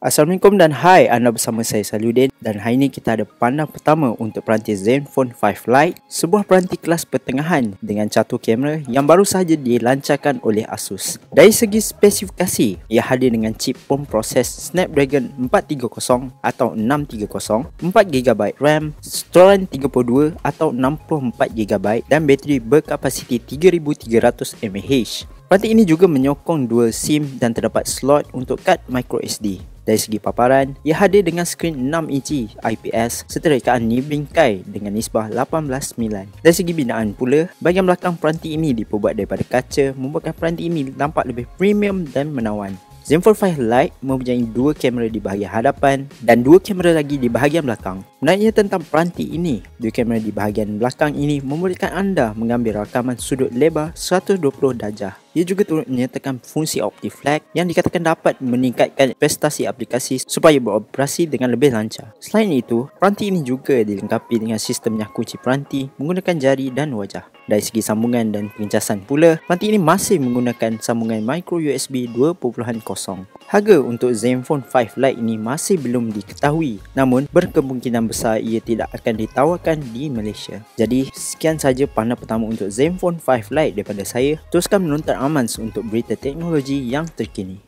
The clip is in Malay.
Assalamualaikum dan hai, anda bersama saya Saluddin dan hari ini kita ada pandang pertama untuk peranti Zenfone 5 Lite, sebuah peranti kelas pertengahan dengan catur kamera yang baru sahaja dilancarkan oleh Asus. Dari segi spesifikasi, ia hadir dengan chip pemproses Snapdragon 430 atau 630, 4GB RAM, storan 32 atau 64GB dan bateri berkapasiti 3300 mAh. Peranti ini juga menyokong dual SIM dan terdapat slot untuk kad microSD. Dari segi paparan, ia hadir dengan skrin 6 inci IPS serta rekaan ni bingkai dengan nisbah 18:9. Dari segi binaan pula, bahagian belakang peranti ini diperbuat daripada kaca, membuatkan peranti ini nampak lebih premium dan menawan. Zenfone 5 Lite mempunyai dua kamera di bahagian hadapan dan dua kamera lagi di bahagian belakang. Menariknya tentang peranti ini, dua kamera di bahagian belakang ini membolehkan anda mengambil rakaman sudut lebar 120 darjah. Ia juga turut menyertakan fungsi OptiFlex yang dikatakan dapat meningkatkan prestasi aplikasi supaya beroperasi dengan lebih lancar. Selain itu, peranti ini juga dilengkapi dengan sistem nyaku kunci peranti menggunakan jari dan wajah. Dari segi sambungan dan pengecasan pula, peranti ini masih menggunakan sambungan micro USB 2.0. Harga untuk Zenfone 5 Lite ini masih belum diketahui, namun berkemungkinan besar ia tidak akan ditawarkan di Malaysia. Jadi, sekian saja pandang pertama untuk Zenfone 5 Lite daripada saya. Teruskan menonton Amans untuk berita teknologi yang terkini.